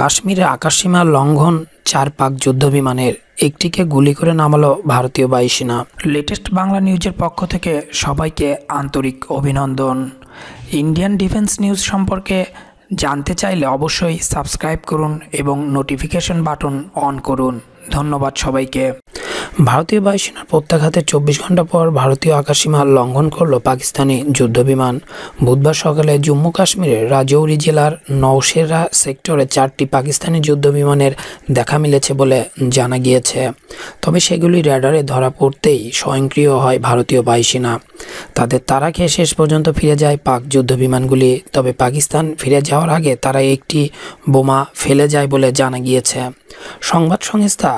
কাশ্মীরে আকাশসীমা লঙ্ঘন 4 পাক যুদ্ধবিমানের, একটিকে গুলি করে নামালো ভারতীয় বায়ুসেনা। লেটেস্ট বাংলা নিউজের পক্ষ থেকে সবাইকে আন্তরিক অভিনন্দন। ইন্ডিয়ান ডিফেন্স নিউজ সম্পর্কে জানতে চাইলে অবশ্যই সাবস্ক্রাইব করুন এবং নোটিফিকেশন বাটন অন করুন। ধন্যবাদ সবাইকে। ভারতীয় বায়ুসেনার প্রত্যাঘাতে 24 ঘন্টা পর ভারতীয় আকাশসীমা লঙ্ঘন করল পাকিস্তানি যুদ্ধবিমান। বুধবার সকালে জম্মু কাশ্মীরের রাজৌরি জেলার নওশেরা সেক্টরে 4টি পাকিস্তানি যুদ্ধবিমানের দেখা মিলেছে বলে জানা গিয়েছে। তবে সেগুলি র্যাডারে ধরা পড়তেই স্বয়ংক্রিয় হয় ভারতীয় বায়ুসেনা। তাদের তাড়া খেয়ে শেষ পর্যন্ত ফিরে যায় পাক যুদ্ধবিমানগুলি। তবে পাকিস্তান ফিরে যাওয়ার আগে তারা একটি বোমা ফেলে যায় বলে জানা গিয়েছে। সংবাদ সংস্থা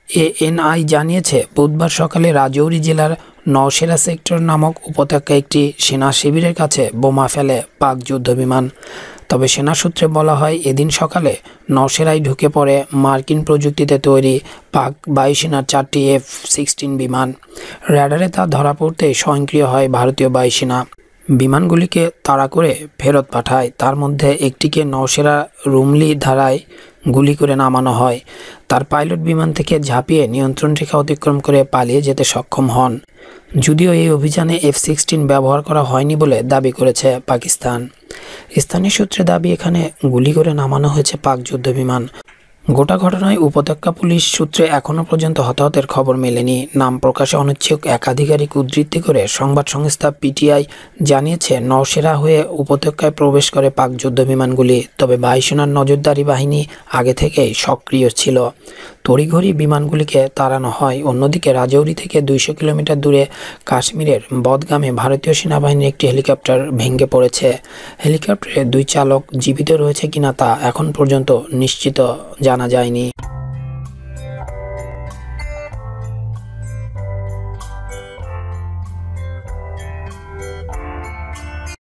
ANI জানিয়েছে, বুধবার সকালে রাজৌরি জেলার নওশেরা সেক্টর নামক উপত্যকায় একটি সেনা শিবিরের কাছে বোমা ফেলে পাক যুদ্ধবিমান। তবে সেনা সূত্রে বলা হয়, এদিন সকালে নওশেরায় ঢুকে পড়ে মার্কিন প্রযুক্তিতে তৈরি পাক বায়ুসেনার 4টি F-16 বিমান। র্যাডারে তা ধরা পড়তেই স্বয়ংক্রিয় হয় ভারতীয় বায়ুসেনা। বিমানগুলিকে তাড়া করে ফেরত পাঠায়। তার মধ্যে একটিকে নওশেরা রুমলি ধারায় গুলি করে নামানো হয়। তার পাইলট বিমান থেকে ঝাঁপিয়ে নিয়ন্ত্রণ রেখা অতিক্রম করে পালিয়ে যেতে সক্ষম হন। যদিও এই অভিযানে F-16 ব্যবহার করা হয়নি বলে দাবি করেছে পাকিস্তান। স্থানীয় সূত্রে দাবি, এখানে গুলি করে নামানো হয়েছে পাক যুদ্ধবিমান। গোটা ঘটনায় উপত্যকা পুলিশ সূত্রে এখনও পর্যন্ত হতাহতের খবর মেলেনি। নাম প্রকাশে অনিচ্ছুক এক আধিকারিক উদ্ধৃতি করে সংবাদ সংস্থা PTI জানিয়েছে, নওশেরা হয়ে উপত্যকায় প্রবেশ করে পাক যুদ্ধবিমানগুলি। তবে বায়ুসেনার নজরদারি বাহিনী আগে থেকেই সক্রিয় ছিল। তড়িঘড়ি বিমানগুলিকে তাড়ানো হয়। অন্যদিকে রাজৌরি থেকে 200 কিলোমিটার দূরে কাশ্মীরের বদগামে ভারতীয় সেনাবাহিনীর একটি হেলিকপ্টার ভেঙে পড়েছে। হেলিকপ্টারের 2 চালক জীবিত রয়েছে কিনা তা এখন পর্যন্ত নিশ্চিত জানা যায়নি।